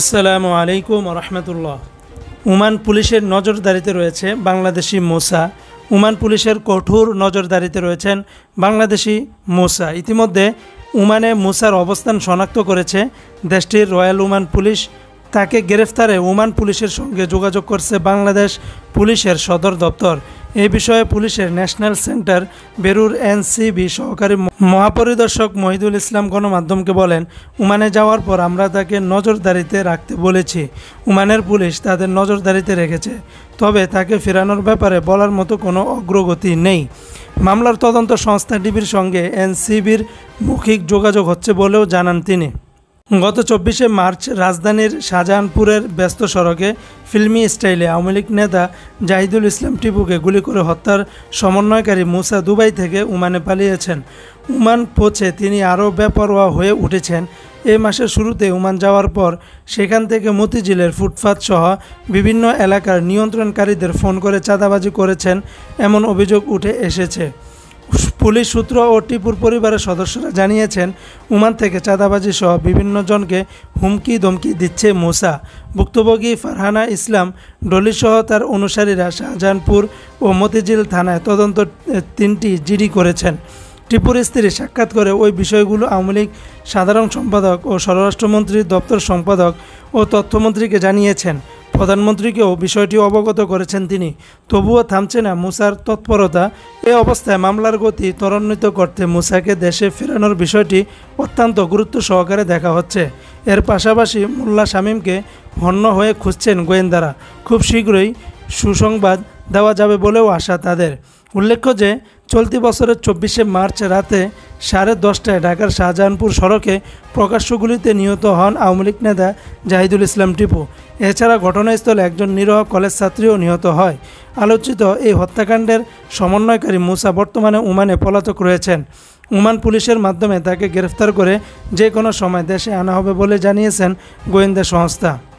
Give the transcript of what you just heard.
আসসালামু আলাইকুম রহমতুল্লাহ। ওমান পুলিশের নজরদারিতে রয়েছে বাংলাদেশি মুসা। ওমান পুলিশের কঠোর নজরদারিতে রয়েছেন বাংলাদেশি মুসা। ইতিমধ্যে ওমানে মুসার অবস্থান শনাক্ত করেছে দেশটির রয়্যাল ওমান পুলিশ। তাকে গ্রেফতারে ওমান পুলিশের সঙ্গে যোগাযোগ করছে বাংলাদেশ পুলিশের সদর দপ্তর। এই বিষয়ে পুলিশের ন্যাশনাল সেন্টার বেরুর এনসিবি সহকারী মহাপরিদর্শক মহিদুল ইসলাম গণমাধ্যমকে বলেন, ওমানে যাওয়ার পর আমরা তাকে নজরদারিতে রাখতে বলেছি। ওমানের পুলিশ তাদের নজরদারিতে রেখেছে, তবে তাকে ফেরানোর ব্যাপারে বলার মতো কোনো অগ্রগতি নেই। মামলার তদন্ত সংস্থা ডিবির সঙ্গে এনসিবির মৌখিক যোগাযোগ হচ্ছে বলেও জানান তিনি। গত 24শে মার্চ রাজধানীর শাহজাহানপুরের ব্যস্ত সড়কে ফিল্মি স্টাইলে আওয়ামী লীগ নেতা জাহিদুল ইসলাম টিপুকে গুলি করে হত্যার সমন্বয়কারী মুসা দুবাই থেকে ওমানে পালিয়েছেন। ওমান পৌঁছে তিনি আরও বেপরোয়া হয়ে উঠেছেন। এই মাসের শুরুতে ওমান যাওয়ার পর সেখান থেকে মতিঝিলের ফুটপাত সহ বিভিন্ন এলাকার নিয়ন্ত্রণকারীদের ফোন করে চাঁদাবাজি করেছেন এমন অভিযোগ উঠে এসেছে। পুলিশ সূত্র ও টিপুর পরিবারের সদস্যরা জানিয়েছেন, ওমান থেকে চাঁদাবাজি সহ বিভিন্ন জনকে হুমকি ধমকি দিচ্ছে মুসা। ভুক্তভোগী ফারহানা ইসলাম ডলিসহ তার অনুসারীরা শাহজাহানপুর ও মতিঝিল থানায় তদন্ত 3টি জিডি করেছেন। টিপুর স্ত্রী সাক্ষাৎ করে ওই বিষয়গুলো আওয়ামী লীগ সাধারণ সম্পাদক ও স্বরাষ্ট্রমন্ত্রীর দপ্তর সম্পাদক ও তথ্যমন্ত্রীকে জানিয়েছেন। প্রধানমন্ত্রীকেও বিষয়টি অবগত করেছেন তিনি। তবুও থামছে না মুসার তৎপরতা। এ অবস্থায় মামলার গতি ত্বরান্বিত করতে মুসাকে দেশে ফেরানোর বিষয়টি অত্যন্ত গুরুত্ব সহকারে দেখা হচ্ছে। এর পাশাপাশি মোল্লা শামীমকে হন্য হয়ে খুঁজছেন গোয়েন্দারা। খুব শীঘ্রই সুসংবাদ দেওয়া যাবে বলেও আশা তাদের। উল্লেখ্য যে চলতি বছরের 24শে মার্চ রাতে 10:30টায় ঢাকার শাহজাহানপুর সড়কে প্রকাশ্যগুলিতে নিহত হন আওয়ামী লীগ নেতা জাহিদুল ইসলাম টিপু। এছাড়া ঘটনাস্থলে একজন নিরহ কলেজ ছাত্রীও নিহত হয়। আলোচিত এই হত্যাকাণ্ডের সমন্বয়কারী মুসা বর্তমানে ওমানে পলাতক রয়েছেন। ওমান পুলিশের মাধ্যমে তাকে গ্রেফতার করে যে কোনো সময় দেশে আনা হবে বলে জানিয়েছেন গোয়েন্দা সংস্থা।